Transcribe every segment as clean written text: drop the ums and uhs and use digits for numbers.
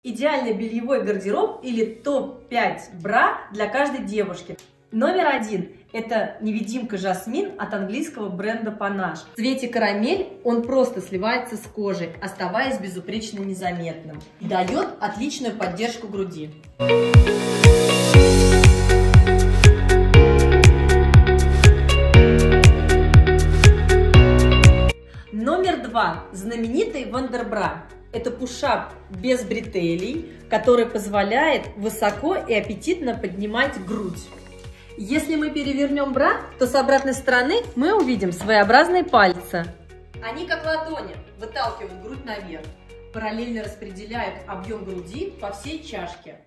Идеальный бельевой гардероб или топ-5 бра для каждой девушки. Номер 1 – это невидимка Жасмин от английского бренда Panache. В цвете карамель он просто сливается с кожей, оставаясь безупречно незаметным. И дает отличную поддержку груди. Номер 2 – знаменитый Вандербра. Это пушап без бретелей, который позволяет высоко и аппетитно поднимать грудь. Если мы перевернем бра, то с обратной стороны мы увидим своеобразные пальцы. Они как ладони выталкивают грудь наверх, параллельно распределяют объем груди по всей чашке.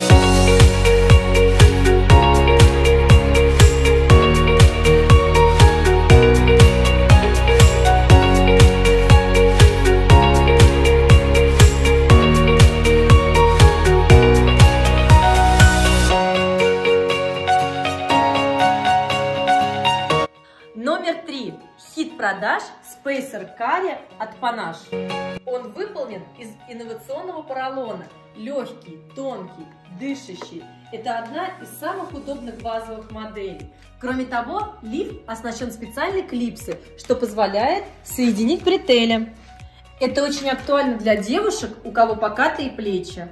Номер 3. Хит продаж Spacer Carry от Panache. Он выполнен из инновационного поролона. Легкий, тонкий, дышащий. Это одна из самых удобных базовых моделей. Кроме того, лиф оснащен специальной клипсой, что позволяет соединить бретели. Это очень актуально для девушек, у кого покатые плечи.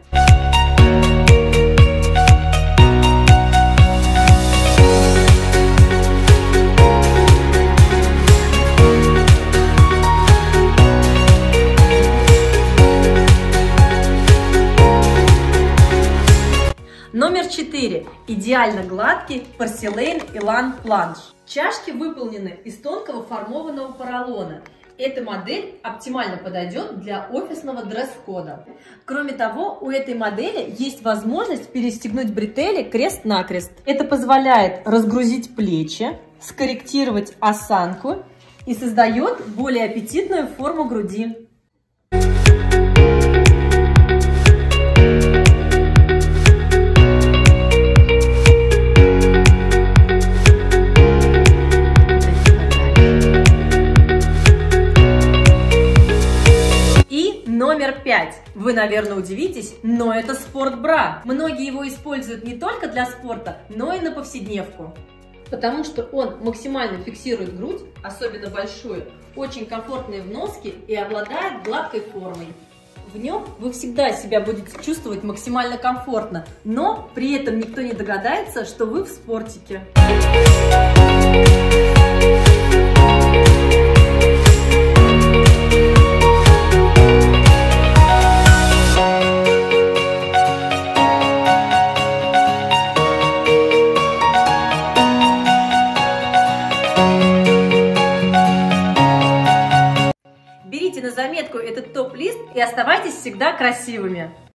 Номер 4. Идеально гладкий порселейн Elan Planche. Чашки выполнены из тонкого формованного поролона. Эта модель оптимально подойдет для офисного дресс-кода. Кроме того, у этой модели есть возможность перестегнуть бретели крест-накрест. Это позволяет разгрузить плечи, скорректировать осанку и создает более аппетитную форму груди. Номер 5. Вы, наверное, удивитесь, но это спортбра. Многие его используют не только для спорта, но и на повседневку. Потому что он максимально фиксирует грудь, особенно большую, очень комфортные в носке и обладает гладкой формой. В нем вы всегда себя будете чувствовать максимально комфортно, но при этом никто не догадается, что вы в спортике. Берите на заметку этот топ-лист и оставайтесь всегда красивыми.